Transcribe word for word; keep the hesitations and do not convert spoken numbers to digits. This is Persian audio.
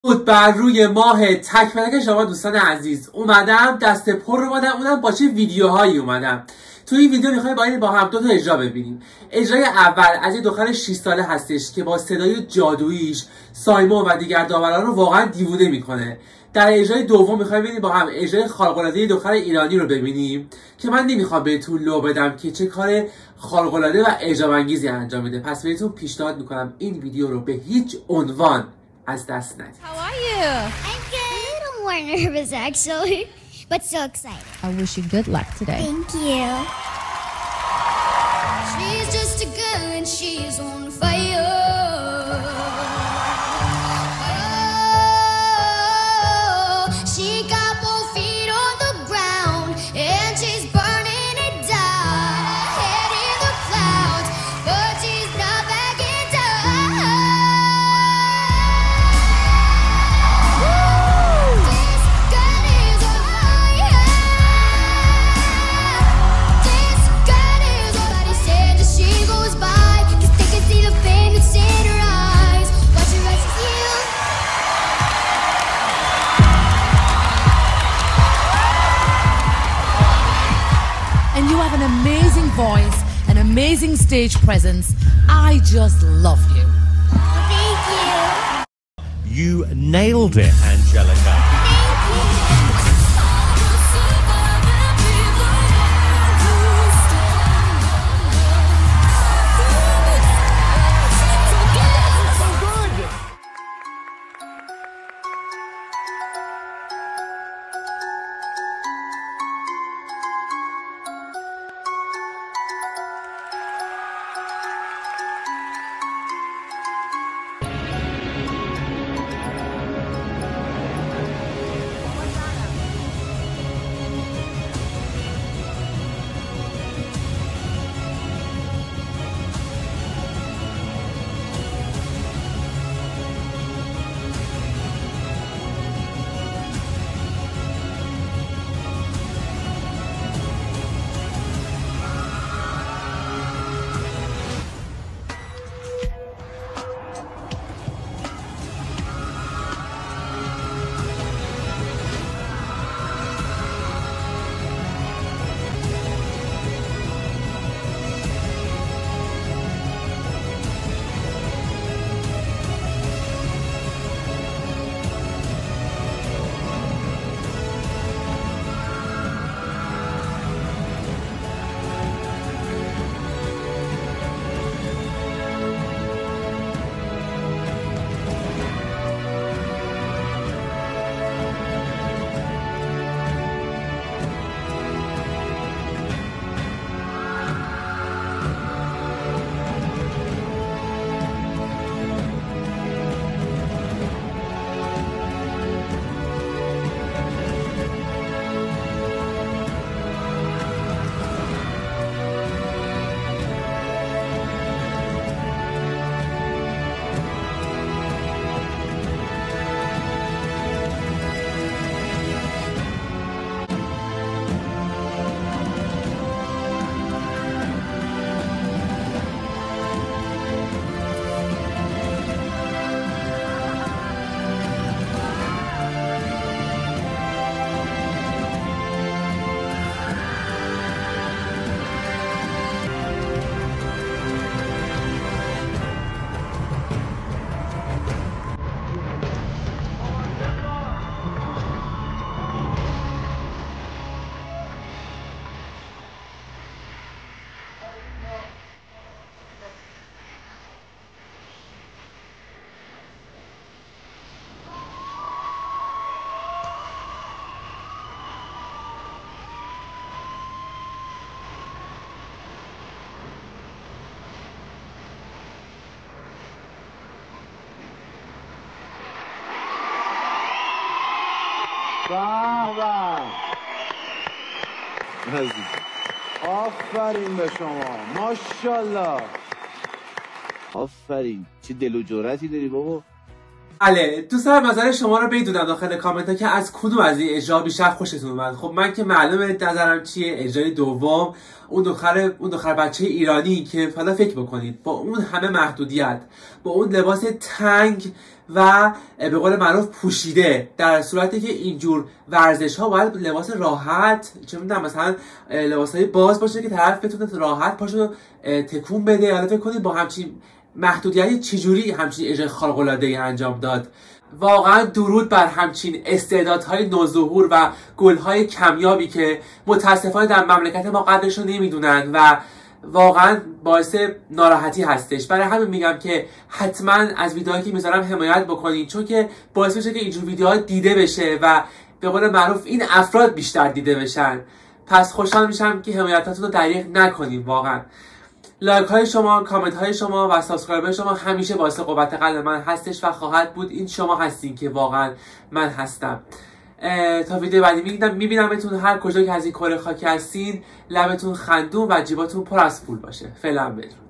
بود بر روی ماه تک شما دوستان عزیز. اومدم دست پر رو اومدم، اونم با چه ویدیوهایی اومدم. تو این ویدیو میخوایم با این با هم دو تا اجرا ببینیم. اجرای اول از یه دختر شش ساله هستش که با صدای جادوییش سایمون و دیگر داوران رو واقعا دیوونه میکنه. در اجرای دوم میخوایم ببینیم با هم اجرای خارق‌العاده دختر ایرانی رو ببینیم که من نمیخوام بهتون لو بدم که چه کار خارق‌العاده و اعجاب انگیزی انجام میده. پس بهتون پیشنهاد میکنم این ویدیو رو به هیچ عنوان از دست ندید. How are you? I'm good. A little more nervous actually, but so excited. I wish you good luck today. Thank you. She's just a girl and she's on fire. Oh, she got both feet on the ground and she's burning it down. Head in the clouds, but she's not backing down. This girl is on fire. This girl is on fire. Somebody said that she goes by 'cause they can see the fame that's in her eyes. Watch her as you. And you have an amazing voice, an amazing stage presence. I just love you. Thank you. You nailed it, Angelica. Thank you. آفرین به شما، ماشاءالله. آفرین، چه دل و جرأتی داری بابا. بله دوست دارم نظر شما رو بدونم داخل کامنت ها که از کدوم از این اجرا بیشتر خوشتون اومد. خب من که معلومه نظرم چیه. اجرای دوم اون دختر اون دختر بچه ایرانی که حالا فکر بکنید با اون همه محدودیت، با اون لباس تنگ و به قول معروف پوشیده، در صورتی که اینجور ورزش ها باید لباس راحت، چه میدونم مثلا لباس های باز باشه که طرف بتونه راحت پاشو تکون بده. حالا فکر کنید با همچین محدودیتی چجوری همچین اجرای خارق العاده ای انجام داد. واقعا درود بر همچین استعدادهای نوظهور و گلهای کمیابی که متاسفانه در مملکت ما قدرش رو نمیدونن و واقعا باعث ناراحتی هستش. برای همین میگم که حتما از ویدیوهایی که میذارم حمایت بکنید، چون که باعث میشه که اینجور ویدیوها دیده بشه و به قول معروف این افراد بیشتر دیده بشن. پس خوشحال میشم که حمایتاتون رو دریغ نکنید. واقعا لایک های شما، کامنت های شما و سابسکرایب های شما همیشه باعث قوت قلب من هستش و خواهد بود. این شما هستین که واقعا من هستم. تا ویدیو بعدی میبینم میبینمتون هر کجا که از این کره خاکی هستین. لبتون خندون و جیباتون پر از پول باشه. فعلا بدرود.